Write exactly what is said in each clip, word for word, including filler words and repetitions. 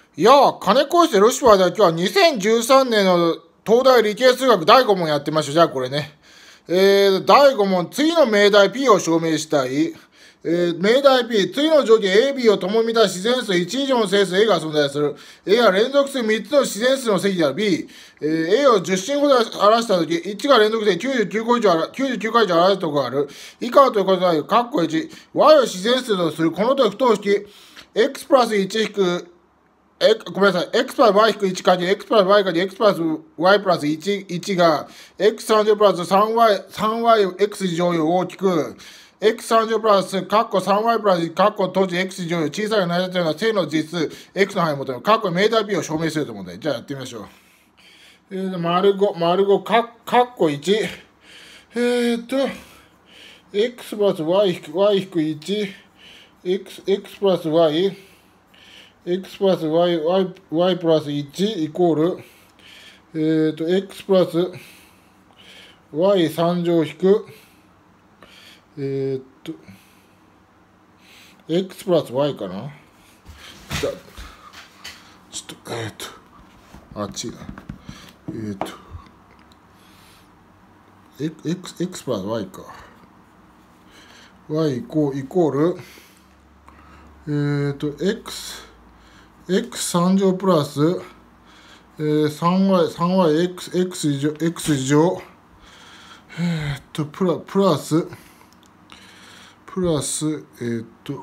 いやー、金越してルシファーでは今日はにせんじゅうさんねんの東大理系数学だいご問やってました。じゃあこれね。えー、だいご問、次の命題 P を証明したい。えー、命題 P、次の条件 A、B を共に満たし自然数いち以上の整数 A が存在する。A は連続数みっつの自然数の積である。B、えー、A をじゅっ進ほど表したとき、いちが連続できゅうじゅうきゅう個以上、きゅうじゅうきゅう回以上表すところがある。以下はということである。括弧いち、Y を自然数とする。この時不等式、X プラスいち引く、え、ごめんなさい。x プラス y 引くいちかける x プラス y かける x プラス y プラスいち、いちが x さん乗プラス さんワイ、さんワイx 乗より大きく x さん乗プラスカッコ さんワイ プラスカッコ閉じ x 乗より小さい成り立つような正の実数 x の範囲を求める。カッコ命題 P を証明すると思うんで。じゃあやってみましょう。えー、丸ご、丸ご、カッコいち。えーっと、x プラス y 引く y 引くいち、x、x プラス y、x プラス y、y、y プラスいちイコール、えっ、ー、と、x プラス y さん乗引く、えっ、ー、と、x プラス y かなじゃちょっと、えっ、ー、と、あっちだ。えっ、ー、と、x、x プラス y か。y イコール、イコール、えっ、ー、と、x、x さん乗プラス、えー、さんワイ、さんワイ、x、x 以上、x 以上、えー、っと、プラ、プラス、プラス、えー、っと、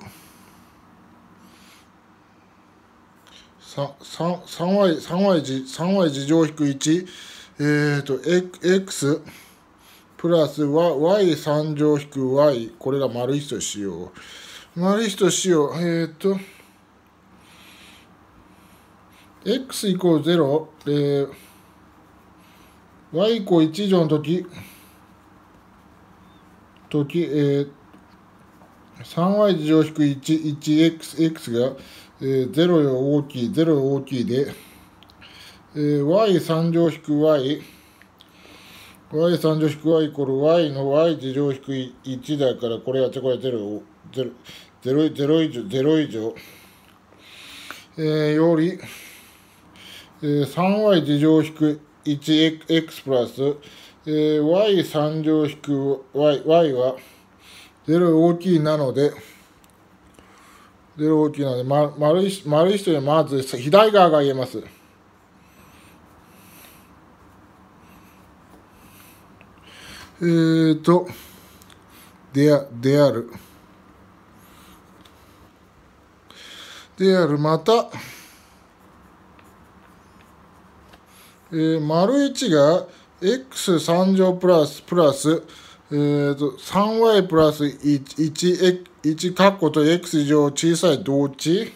さんワイ、さんワイ、さんワイ 次乗引くいち、えー、っと、x、プラス y さん乗引く y、これが丸いちとしよう。丸いちとしよう。えー、っと、x イコールゼロ、えー、y イコールいち以上の時、時、えー、さんワイ 次乗引くいち、いち、x、x が、えー、ゼロより大きい、ゼロより大きいで、えー、y さん乗引く y、y さん乗引く y イコール y の y 次乗引くいちだから、これは、これゼロ、ゼロ、ゼロ、ゼロ以上、ゼロ以上、えー、より、えー、さんワイ 次乗引く いち、x プラス、えー、y さん乗引く y、y はゼロ大きいなので、ゼロ大きいなので、ま、丸い、丸い人にまず左側が言えます。えーと、であ、である。である、また、えー、丸いちが x さん乗プラス、プラス、えーと、さんワイ プラスいち、いち、いちカッコと x 乗小さい同値、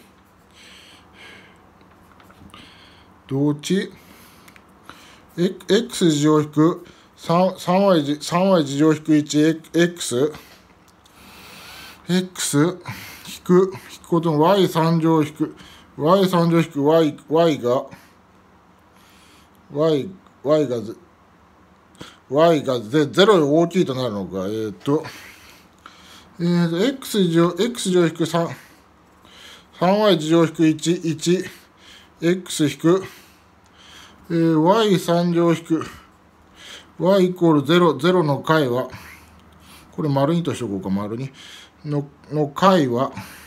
同値、x 次乗引く 3y 次乗引く いち、x、x 引く、引くことの y さん乗引く、y さん乗引く y、y が、y、y が、y がゼロより大きいとなるのか、えっ、ー、と、えーと、x 乗、x 乗引く3、さんワイ 次乗引くいち、いち、x 引く、えー、y さん乗引く、y イコールゼロ、ゼロの解は、これ丸にとしておこうか、丸に。の、の解は、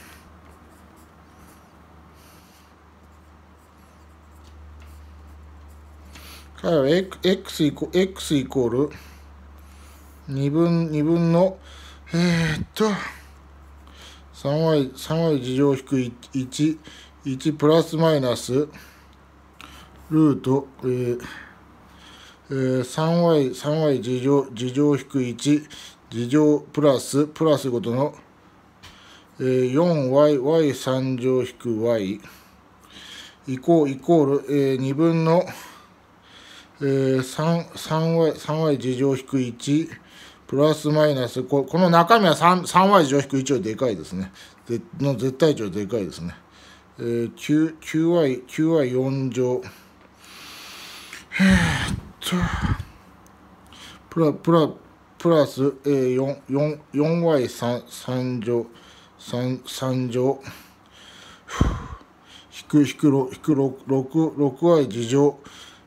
解は x イコールに分、に分の、えー、っと、さんワイ、さんワイ 次乗引くいち、いちプラスマイナス、ルート、えーえー、さんワイ、さんワイ 次乗、次乗引くいち、次乗プラス、プラスことの、えー、よんワイ、ワイさん 乗引く y、イコール、イコール、えー、に分の、えー、3、3y、3y 次乗引くいち、プラスマイナス、ここの中身は 3, 3y 次乗引くいちよりでかいですね。での絶対値よりでかいですね。えー、9, 9y、9y よん乗。えー、っと、プラ、プラ、プラス、えー、4、4、よんワイさん、さん乗、3、さん乗。 引く引く引く ろく, ろくワイ 事乗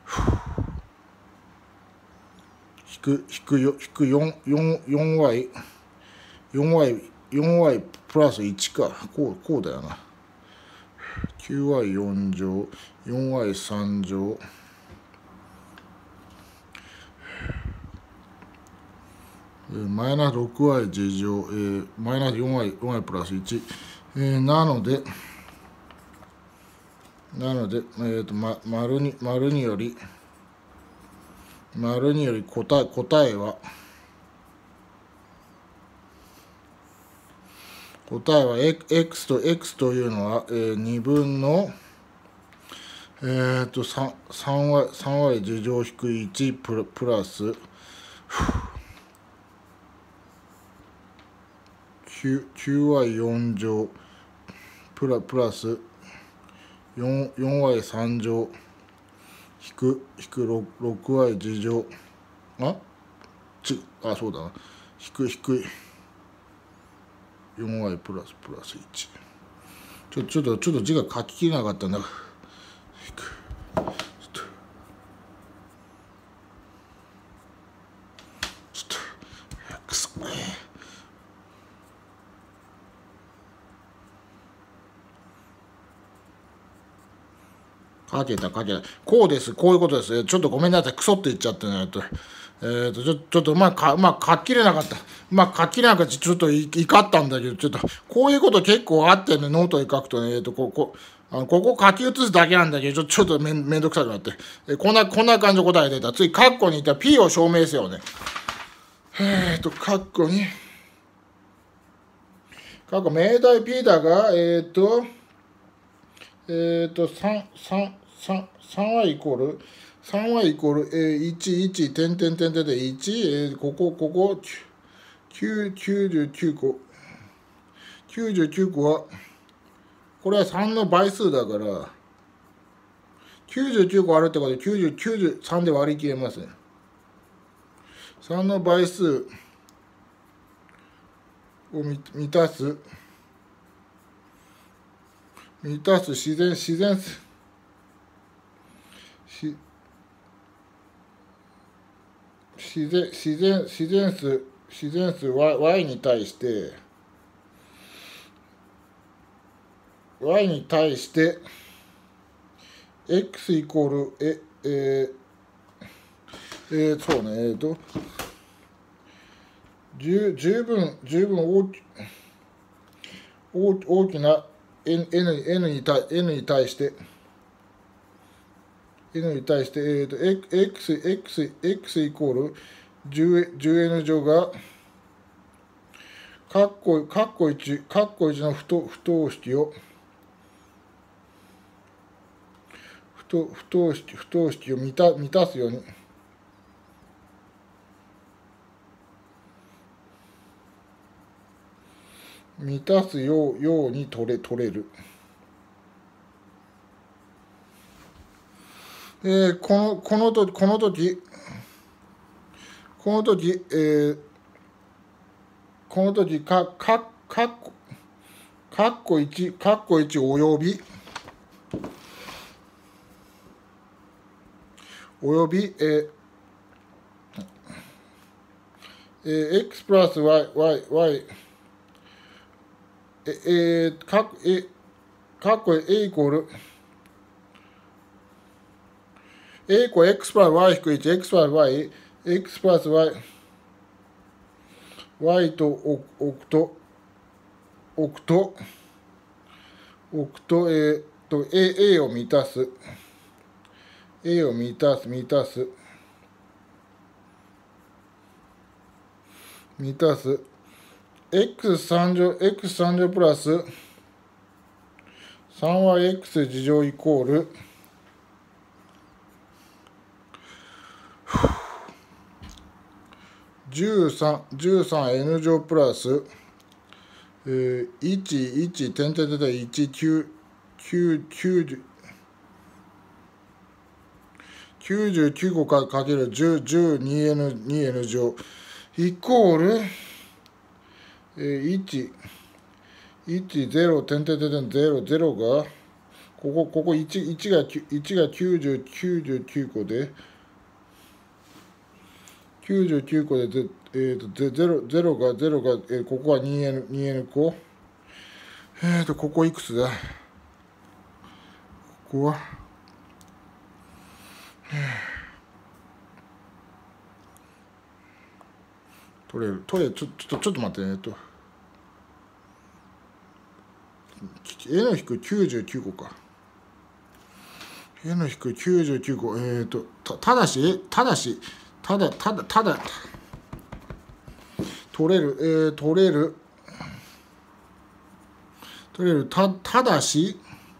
引く引く引く 4, 4, 4y 4y 4y プラスいちか、こうこうだよな。 きゅうワイよん 乗 よんワイさん 乗マイナス ろくワイ 事乗、えー、マイナス よんワイ, よんワイプラスいち、えー、なのでなので、えーとま、丸に丸により丸により答え答えは答えは x と x というのは、えー、にぶんのえーと 3, ワイ さんワイ 事乗引くいちプ ラ, プラスきゅうワイよん 乗プ ラ, プラス 4, 4y さん乗引く引く ろくワイ 事乗あちあそうだな引く引く よんワイ プラスプラスいちちょちょっとちょっと字が書ききれなかったんだ引くちょっとくそ書けた書けたこうですこういうことです。ちょっとごめんなさいクソって言っちゃってねとえーとちょちょっとうまくうまく書ききれなかったうまく書ききれなかったちょっと怒ったんだけどちょっとこういうこと結構あってねノートで書くとねえーとここあのここ書き写すだけなんだけどちょちょっとめんめんどくさくなってえこんなこんな感じの答え出た次カッコにいったら P を証明せよねえーとカッコにカッコ命題 P だがえーとえっ、ー、と、3、3、3、3y イコール、3y イコール、えー、いち、いち、点点点点でいち、えー、ここ、ここ、きゅう、きゅうじゅうきゅうこ。きゅうじゅうきゅうこは、これはさんの倍数だから、きゅうじゅうきゅうこあるってことで、きゅうじゅう、きゅうじゅうさんで割り切れますね。さんの倍数を満たす、満たす自然、自然数、し自然自然自然数自然数 y, y に対して y に対して x イコールええー、えー、そうねえっ、ー、と十十分十分大き大大きな n, n, n, に対 n に対して n に対して、えー、と x, x, x イコール じゅうエヌ 乗がカッコカッコいちカッコいちの不等不等式を不等不等式不等式を満た満たすように満たすようように取れ取れる。えー、このこの時この時この時、えー、この時かかかっこかっこいちかっこいちおよびおよび、えーえー、x プラス y y y ええー、かえかっこ a イコールa イコール x プラス y 引くいち x プラス y x プラス y y と置くと置くと置くとえー、っと a, a を満たす a を満たす満たす満たす x さん乗 x さん乗プラス さんワイエックス 事乗イコールじゅうさん、じゅうさんエヌ 乗プラス、えー、いち、いち、点々点いち、きゅう、きゅう、きゅうじゅう、きゅうじゅうきゅうこかかけるじゅう、じゅう、にエヌ、にエヌ 乗イコール、えー、いち、いち、ゼロ、点々点ゼロ、ゼロが、 ここ、ここ 1, 1が、1がきゅうじゅう、きゅうじゅうきゅうこで、きゅうじゅうきゅうこで、えー、と 0, 0が、0が、えー、ここは にエヌ、にエヌ 個。えーと、ここいくつだ？ここは、取れる、取れる、ちょっと、ちょっと待ってね、えっと、N-きゅうじゅうきゅう 個か。N-きゅうじゅうきゅう 個、えっと、た、ただし、ただし、ただ、ただ、ただ、取れる、えー、取れる、取れる、た、ただし、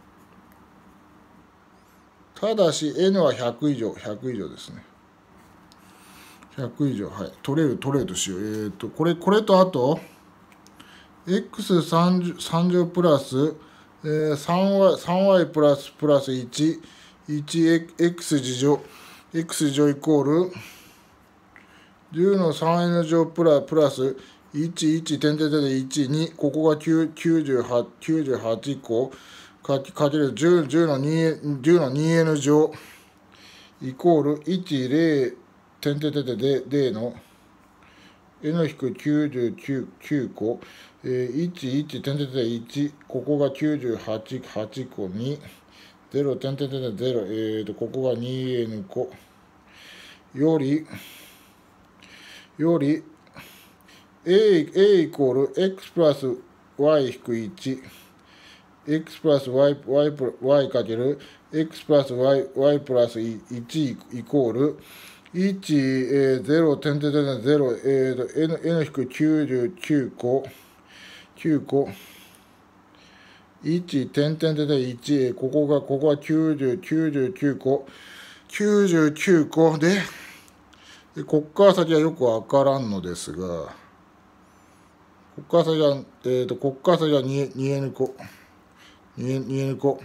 ただし、N はひゃく以上、ひゃく以上ですね。ひゃく以上、はい。取れる、取れるとしよう。えっ、ー、と、これ、これとあと、エックスさんじゅう さんじゅうプラス、えー、さんワイ、さんワイ プラスプラスいち、いち x 次乗、x 次乗イコール、じゅうの さんエヌ 乗プラプラスいち、いち、点々でいち、に、ここがきゅうじゅうはち、きゅうじゅうはち個かけ、かける 10, 10の 2, 10の にエヌ 乗イコールいち、0、点々で0の エヌ-きゅうじゅうきゅう 個、えー、いち、いち、点々でいち、ここがきゅうじゅうはち、はち個に、ゼロ、点々でゼロ、えーと、ここが にエヌ 個より、より、A, A イコール X プラス Y 引くいち、X プラス Y, Y, Y かける X プラス Y, Y プラスいちイコール、いち、えー、ゼロ、点々でゼロ、えーと、N、N-きゅうじゅうきゅう 個、きゅう個、いち、点々でいち、ここが、ここはきゅうじゅう、きゅうじゅうきゅう個、きゅうじゅうきゅう個で、でこっから先はよくわからんのですが、こっから先は、えーと、こっから先は にエヌ 個、にエヌ 個。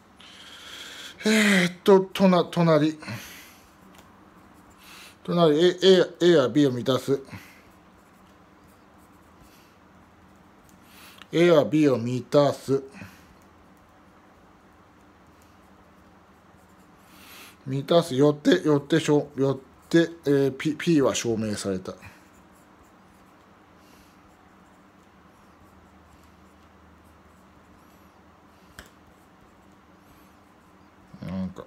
えーっと、とな、隣。隣、A, A, A や B を満たす。A や B を満たす。満たす。よって、よって、よって、えー、P, P は証明された。なんか。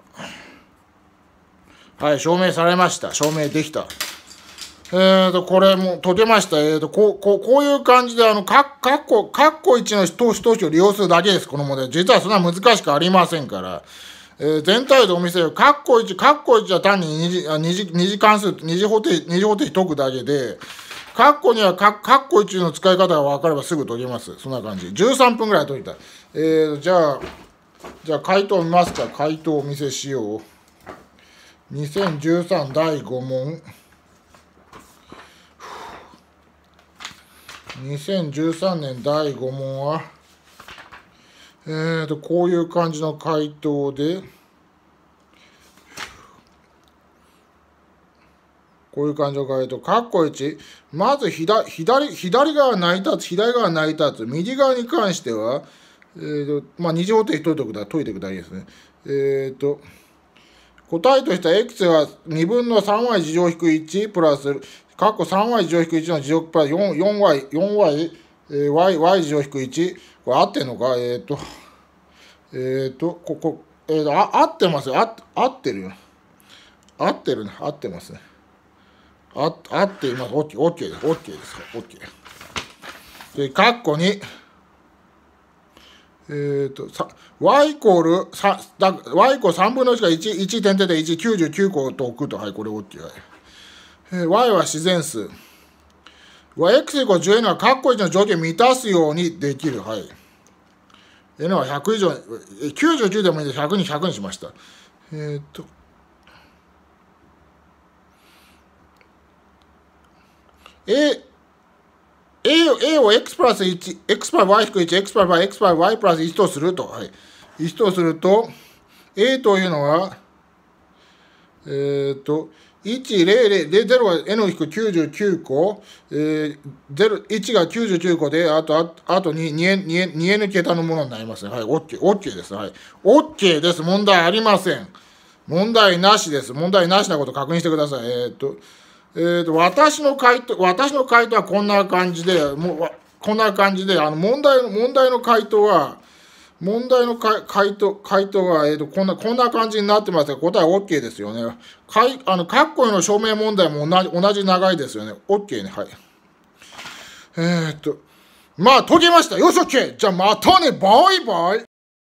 はい、証明されました。証明できた。えーと、これも解けました。えーと、こう、こう、こういう感じで、あの、か、かっこ、かっこいちの投資投資を利用するだけです、この問題。実はそんな難しくありませんから。えー、全体でお見せよ。かっこいち、かっこいちは単に二次、二次、二次関数、二次方程、二次方程解くだけで、かっこにはか、かっこいちの使い方が分かればすぐ解けます。そんな感じ。じゅうさんぷんぐらい解いた。えーと、じゃあ、じゃあ回答見ますか。回答をお見せしよう。にせんじゅうさんだいご問。にせんじゅうさんねんだいご問は、えーと、こういう感じの回答で、こういう感じの回答。かっこいち、まず左、左、左側成り立つ、左側成り立つ。右側に関しては、えーと、まあ、二次方程解いておくだ、解いておくだけですね。えーと、答えとしては x はにぶんの さんワイ 次乗引くいちプラス、かっこ さんワイ 次乗引くいちの次乗プラス よんワイ、よんワイ、えー、y、y 次乗引くいち。これ合ってんのかえっ、ー、と、えっ、ー、と、ここ、えーと、あ、合ってますよ。あ、合ってるよ。合ってるね。合ってますね。あ、合っています。OK、OK です。OK です。OK。で、かっこに、えっ、ー、と、さ、y イコール、さ、だ、y イコールさんぶんのいちがいち、いち点々でいち、きゅうじゅうきゅう個と置くと、はい、これ OK。はい。えー、y は自然数。x イコールじゅう n はカッコいちの条件を満たすようにできる。はい。n はひゃく以上、きゅうじゅうきゅうでもいいんでひゃくにひゃくにしました。えー、っと。A、A を、A を x プラスいち、x プラス y 引くいち、x プラス y、x プラス y プラスいちとすると。はい。いちとすると、A というのは、えー、っと、 いち、ゼロ、ゼロ、ゼロが エヌ-きゅうじゅうきゅうこ、えー、ゼロ、いちがきゅうじゅうきゅうこで、あと、ああと 2, 2, 2, 2 N 桁のものになりますね。はい、OK、OK です。はい。OK です。問題ありません。問題なしです。問題なしなこと確認してください。えー、っと、えー、っと、私の回答、私の回答はこんな感じで、もう、こんな感じで、あの、問題、問題の回答は、問題の回答、回答は、えー、とこんな、こんな感じになってますが、答え OK ですよね。かい、あの、括弧への証明問題も同じ、同じ長いですよね。OK ね。はい。えー、っと、まあ、解けました。よし、OK。じゃあ、またね。バイバイ。